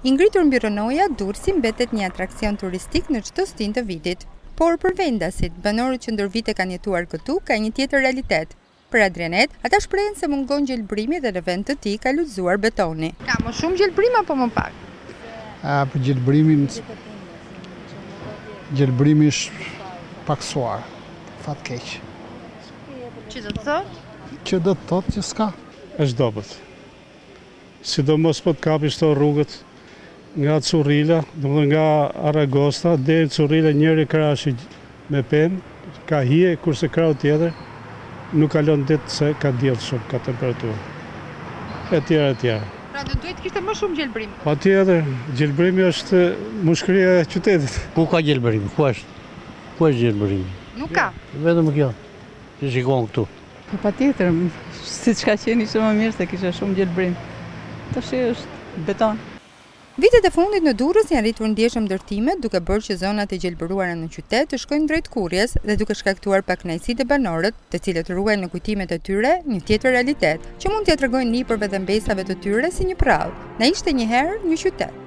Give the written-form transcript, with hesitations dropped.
I ngritur mbi Rënoja, Durrësi mbetet një atraksion turistik në çdo stin të vitit. Por për vendasit, banorët që ndër vite kanë jetuar këtu, ka një tjetër realitet. Për Adrianet, ata shprehen se mungon gjelbrimi dhe në vend të tij ka lulëzuar betoni. Ka më shumë gjelbrim apo më pak? Për gjelbrimi është paksuar, fat keq. Që do të thotë? Që do të thotë që s'ka. Është dobët. Sidomos po të kapi shto rrugët nga Currila, domethënë nga Aragosta deri Currila, njëri krashi me pemë, ka hije, kurse krau tjetër nuk kalon ditë se ka diell shumë, ka temperaturë. E tjera. Pra do duhet kishte më shumë gjelbrim. Patjetër, gjelbrimi është mushkëria e qytetit. Ku ka gjelbrim? Ku është? Ku është gjelbrimi? Nuk ka. Vetëm kjo. Që shikon këtu. Patjetër, siç ka qenë ishte më mirë se kishte shumë gjelbrim. Tash është beton. Vitet e fundit në Durrës janë rritur ndjeshëm ndërtimet, duke bërë që zonat e gjelbëruara në qytet të shkojnë drejt kurrjes dhe duke shkaktuar pakënaqësi te banorët, të cilët ruajnë në kujtimet e tyre një tjetër realitet, që mund t'ia tregojnë nipërve dhe mbesave të tyre si një prallë. Na ishte një herë një qytet.